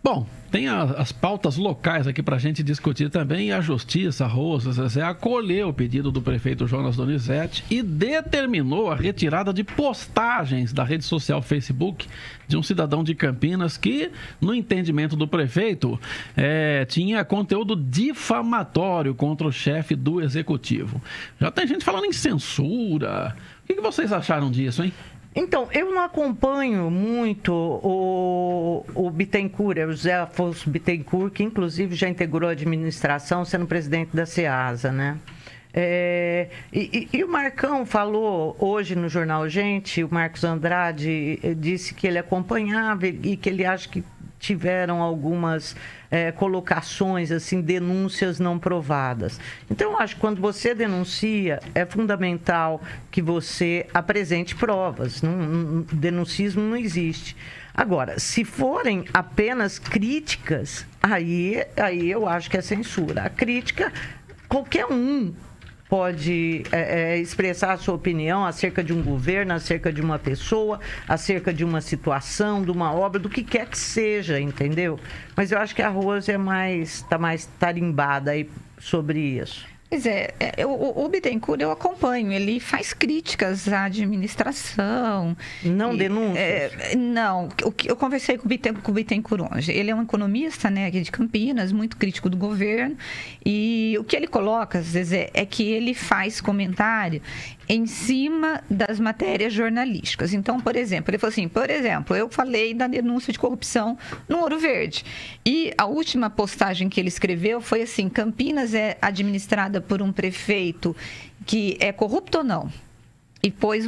Bom, tem as pautas locais aqui para a gente discutir também, e a Justiça, Rosa Zezé, acolheu o pedido do prefeito Jonas Donizete e determinou a retirada de postagens da rede social Facebook de um cidadão de Campinas que, no entendimento do prefeito, tinha conteúdo difamatório contra o chefe do executivo. Já tem gente falando em censura. O que vocês acharam disso, hein? Então, eu não acompanho muito o Bittencourt, o José Afonso Bittencourt, que inclusive já integrou a administração, sendo presidente da SEASA, né? E o Marcão falou hoje no jornal Gente, o Marcos Andrade disse que ele acompanhava e que ele acha que tiveram algumas colocações, assim, denúncias não provadas. Então, eu acho que quando você denuncia, é fundamental que você apresente provas. Denuncismo não existe. Agora, se forem apenas críticas, aí eu acho que é censura. A crítica, qualquer um pode expressar a sua opinião acerca de um governo, acerca de uma pessoa, acerca de uma situação, de uma obra, do que quer que seja, entendeu? Mas eu acho que a Rose está mais tarimbada aí sobre isso. Pois o Bittencourt eu acompanho, ele faz críticas à administração. Não denúncias? Não, eu conversei com o Bittencourt hoje. Ele é um economista, né, aqui de Campinas, muito crítico do governo. E o que ele coloca, Zezé, é que ele faz comentário em cima das matérias jornalísticas. Então, por exemplo, ele falou assim, eu falei da denúncia de corrupção no Ouro Verde. E a última postagem que ele escreveu foi assim, Campinas é administrada por um prefeito que é corrupto ou não? E pôs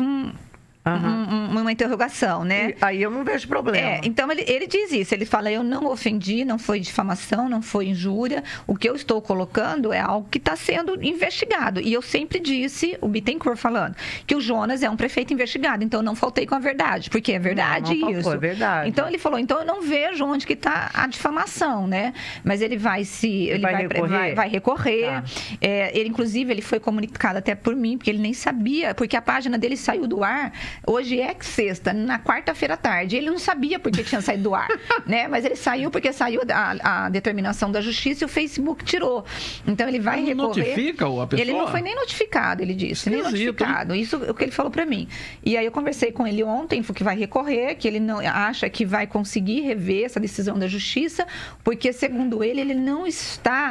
uma interrogação, né? Aí eu não vejo problema. Então, ele diz isso. Ele fala, eu não ofendi, não foi difamação, não foi injúria. O que eu estou colocando é algo que está sendo investigado. E eu sempre disse, o Bittencourt falando, que o Jonas é um prefeito investigado. Então, eu não faltei com a verdade, porque é verdade isso. É verdade. Então, ele falou, então eu não vejo onde que está a difamação, né? Mas ele vai recorrer. Tá. Ele, inclusive, ele foi comunicado até por mim, porque ele nem sabia, porque a página dele saiu do ar. Hoje é sexta, na quarta-feira à tarde. Ele não sabia porque tinha saído do ar, né? Mas ele saiu porque saiu a determinação da justiça e o Facebook tirou. Então ele vai recorrer. Notifica a pessoa? Ele não foi nem notificado, ele disse. Nem notificado. Isso é o que ele falou para mim. E aí eu conversei com ele ontem, que vai recorrer, que ele não acha que vai conseguir rever essa decisão da justiça, porque, segundo ele, ele não está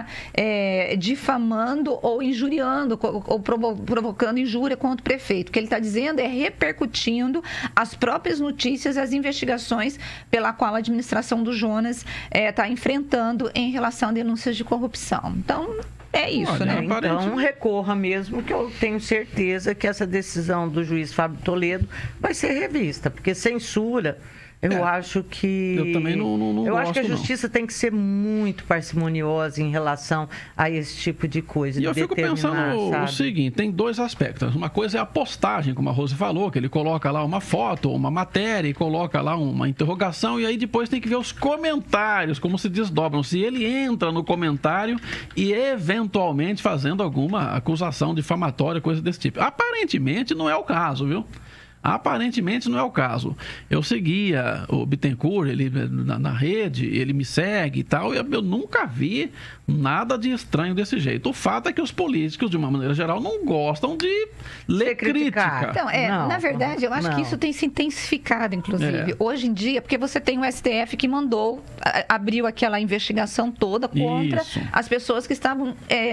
difamando ou injuriando ou provocando injúria contra o prefeito. O que ele está dizendo é repercutindo as próprias notícias, as investigações pela qual a administração do Jonas está enfrentando em relação a denúncias de corrupção. Então, é isso, né? Então, recorra mesmo, que eu tenho certeza que essa decisão do juiz Fábio Toledo vai ser revista, porque censura... Eu acho que... Eu também não Eu gosto, acho que a justiça tem que ser muito parcimoniosa em relação a esse tipo de coisa. E eu fico pensando o seguinte, tem dois aspectos. Uma coisa é a postagem, como a Rose falou, que ele coloca lá uma foto, uma matéria e coloca lá uma interrogação, e aí depois tem que ver os comentários, como se desdobram. Se ele entra no comentário e eventualmente fazendo alguma acusação difamatória, coisa desse tipo. Aparentemente não é o caso, viu? Aparentemente não é o caso. Eu seguia o Bittencourt, ele na rede, ele me segue e tal, e eu nunca vi nada de estranho desse jeito. O fato é que os políticos, de uma maneira geral, não gostam de ler crítica. Então, na verdade, eu acho que isso tem se intensificado, inclusive. Hoje em dia, porque você tem o STF que abriu aquela investigação toda contra as pessoas que estavam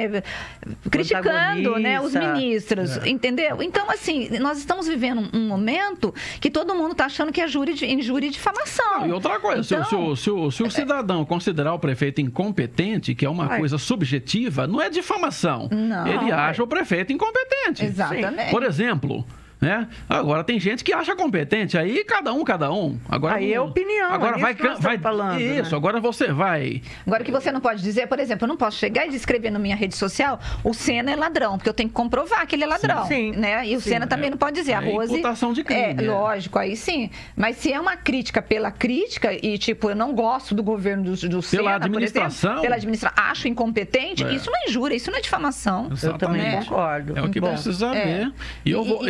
criticando, né, os ministros, entendeu? Então, assim, nós estamos vivendo um momento que todo mundo está achando que é injúria e difamação. E outra coisa, então, se o cidadão considerar o prefeito incompetente, que é uma coisa subjetiva, não é difamação. Não, ele acha o prefeito incompetente. Exatamente. Por exemplo... né? Agora tem gente que acha competente, aí cada um. Agora, aí é opinião. Agora vai falando. Isso, né? Agora você vai. Agora o que você não pode dizer, por exemplo, eu não posso chegar e escrever na minha rede social, o Senna é ladrão, porque eu tenho que comprovar que ele é ladrão, né? E o Senna também não pode dizer, a Rose... imputação de crime. Lógico, aí sim. Mas se é uma crítica pela crítica e, tipo, eu não gosto do governo do Senna, pela administração, acho incompetente, isso não é injúria, isso não é difamação. Exatamente. Eu também concordo. É o que precisa ver. E agora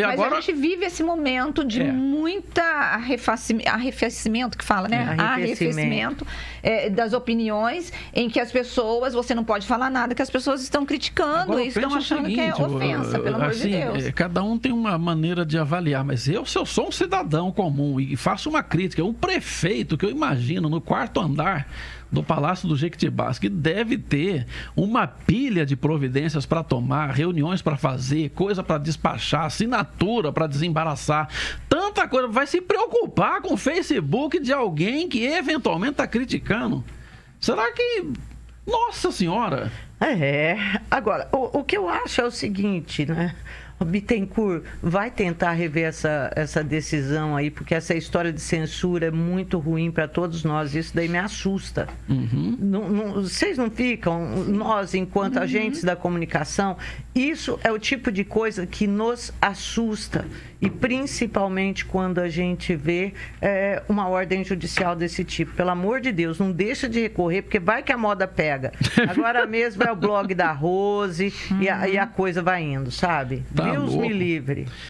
hoje vive esse momento de muita arrefecimento, que fala, né? Arrefecimento das opiniões, em que as pessoas, você não pode falar nada, que as pessoas estão criticando e estão achando que é ofensa, pelo amor de Deus. Cada um tem uma maneira de avaliar, mas se eu sou um cidadão comum e faço uma crítica, um prefeito que eu imagino no 4º andar do Palácio do Jequitibás, que deve ter uma pilha de providências para tomar, reuniões para fazer, coisa para despachar, assinatura para desembaraçar, tanta coisa, vai se preocupar com o Facebook de alguém que eventualmente está criticando? Será que... Nossa Senhora! Agora, o que eu acho é o seguinte, né? O Bittencourt vai tentar rever essa decisão aí, porque essa história de censura é muito ruim para todos nós. Isso daí me assusta. Vocês não ficam, nós, enquanto agentes da comunicação, isso é o tipo de coisa que nos assusta. E principalmente quando a gente vê uma ordem judicial desse tipo. Pelo amor de Deus, não deixa de recorrer, porque vai que a moda pega. Agora mesmo é o blog da Rose e a coisa vai indo, sabe? Tá Deus louco. me livre.